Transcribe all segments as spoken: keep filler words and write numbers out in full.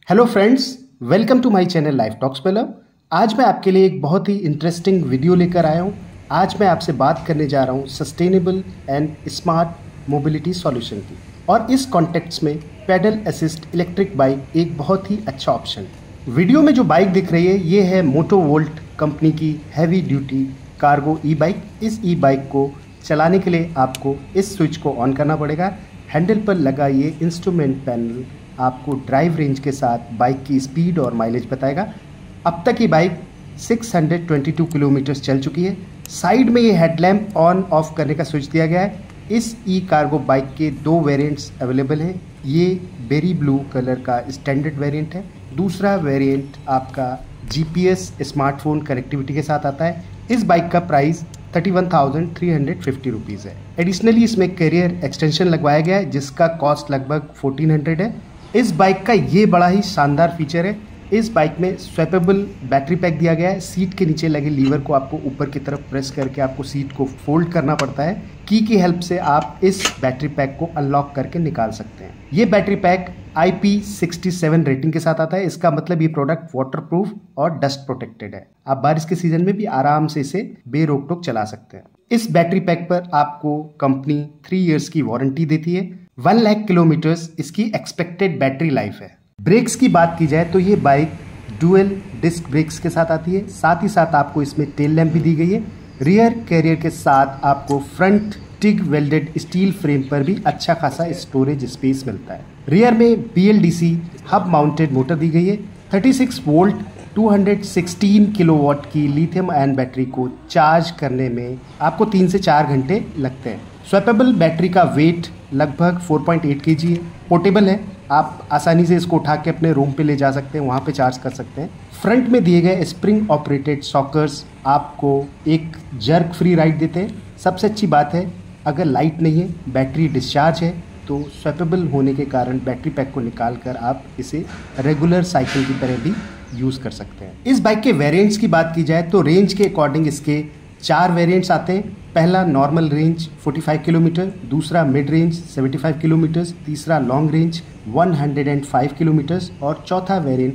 Hello friends, welcome to my channel life talks पे love. आज मैं आपके लिए एक बहुत ही इंटरेस्टिंग वीडियो लेकर आया हूँ। आज मैं आपसे बात करने जा रहा हूँ sustainable and smart mobility solution की, और इस कॉन्टेक्स्ट में पेडल असिस्ट इलेक्ट्रिक बाइक एक बहुत ही अच्छा ऑप्शन है। वीडियो में जो बाइक दिख रही है ये है मोटोवोल्ट कंपनी की heavy duty cargo e bike. इस ई बाइक को चलाने के लिए आपको इस स्विच को ऑन करना पड़ेगा। हैंडल पर लगा ये इंस्ट्रूमेंट पैनल आपको ड्राइव रेंज के साथ बाइक की स्पीड और माइलेज बताएगा। अब तक ये बाइक छह सौ बाईस किलोमीटर चल चुकी है। साइड में ये हेडलैम्प ऑन ऑफ करने का स्विच दिया गया है। इस ई कार्गो बाइक के दो वेरिएंट्स अवेलेबल हैं। ये बेरी ब्लू कलर का स्टैंडर्ड वेरिएंट है। दूसरा वेरिएंट आपका जीपीएस स्मार्टफोन कनेक्टिविटी के साथ आता है। इस बाइक का price thirty one thousand three hundred fifty rupees है। एडिशनली इसमें कैरियर एक्सटेंशन लगवाया गया है जिसका कॉस्ट लगभग फोर्टीन हंड्रेड है। इस बाइक का ये बड़ा ही शानदार फीचर है, इस बाइक में स्वैपेबल बैटरी पैक दिया गया है। सीट के नीचे लगे लीवर को आपको ऊपर की तरफ प्रेस करके आपको सीट को फोल्ड करना पड़ता है। की की हेल्प से आप इस बैटरी पैक को अनलॉक करके निकाल सकते हैं। ये battery pack I P sixty seven rating के साथ आता है। इसका मतलब ये प्रोडक्ट वाटरप्रूफ और डस्ट प्रोटेक्टेड है। आप बारिश के सीजन में भी आराम से इसे बेरोक टोक चला सकते हैं। इस बैटरी पैक पर आपको कंपनी थ्री इयर्स की वारंटी देती है। वन लाख किलोमीटर्स इसकी एक्सपेक्टेड बैटरी लाइफ है। ब्रेक्स की बात की जाए तो ये बाइक डुअल डिस्क ब्रेक्स के साथ आती है। साथ ही साथ आपको इसमें टेल लैंप भी दी गई है। रियर कैरियर के साथ आपको front TIG welded steel frame पर भी अच्छा खासा स्टोरेज स्पेस मिलता है। रियर में B L D C hub mounted motor दी गई है। Thirty six volt two hundred sixteen kilowatt की लिथियम आयन बैटरी को चार्ज करने में आपको तीन से चार घंटे लगते हैं। स्वैपेबल बैटरी का वेट लगभग फोर पॉइंट एट केजी है। पोर्टेबल है, आप आसानी से इसको उठा के अपने रूम पे ले जा सकते हैं, वहाँ पे चार्ज कर सकते हैं। फ्रंट में दिए गए स्प्रिंग ऑपरेटेड सॉकर्स आपको एक जर्क फ्री राइड देते हैं। सबसे अच्छी बात है, अगर लाइट नहीं है, बैटरी डिस्चार्ज है, तो स्वैपेबल होने के कारण बैटरी पैक को निकाल कर आप इसे रेगुलर साइकिल की तरह भी यूज़ कर सकते हैं। इस बाइक के वेरिएंट्स की बात की जाए तो रेंज के अकॉर्डिंग इसके चार वेरिएंट्स आते हैं। पहला नॉर्मल रेंज पैंतालीस किलोमीटर, दूसरा मिड रेंज पचहत्तर किलोमीटर, तीसरा लॉन्ग रेंज एक सौ पाँच किलोमीटर और चौथा वेरिएंट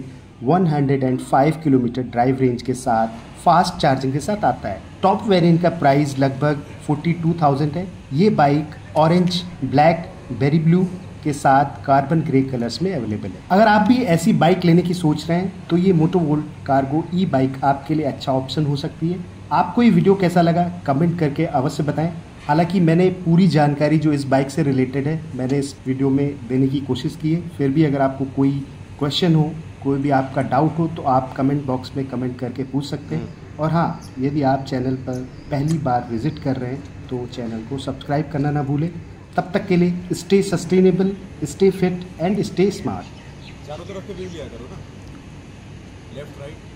एक सौ पाँच किलोमीटर ड्राइव रेंज के साथ फास्ट चार्जिंग के साथ आता है। टॉप वेरिएंट का प्राइस लगभग बयालीस हज़ार है। ये bike orange, black, berry blue के साथ कार्बन ग्रे कलर्स में अवेलेबल है। अगर आप भी ऐसी बाइक लेने की सोच रहे हैं तो ये मोटोवोल्ट कार्गो ई बाइक आपके लिए अच्छा ऑप्शन हो सकती है। आपको ये वीडियो कैसा लगा कमेंट करके अवश्य बताएं। हालांकि मैंने पूरी जानकारी जो इस बाइक से रिलेटेड है मैंने इस वीडियो में देने की कोशिश की है। फिर भी अगर आपको कोई क्वेश्चन हो, कोई भी आपका डाउट हो, तो आप कमेंट बॉक्स में कमेंट करके पूछ सकते हैं। और हाँ, यदि आप चैनल पर पहली बार विजिट कर रहे हैं तो चैनल को सब्सक्राइब करना ना भूलें। तब तक के लिए stay sustainable, stay fit and stay smart. चारों तरफ के व्यू लिया करो ना, लेफ्ट राइट।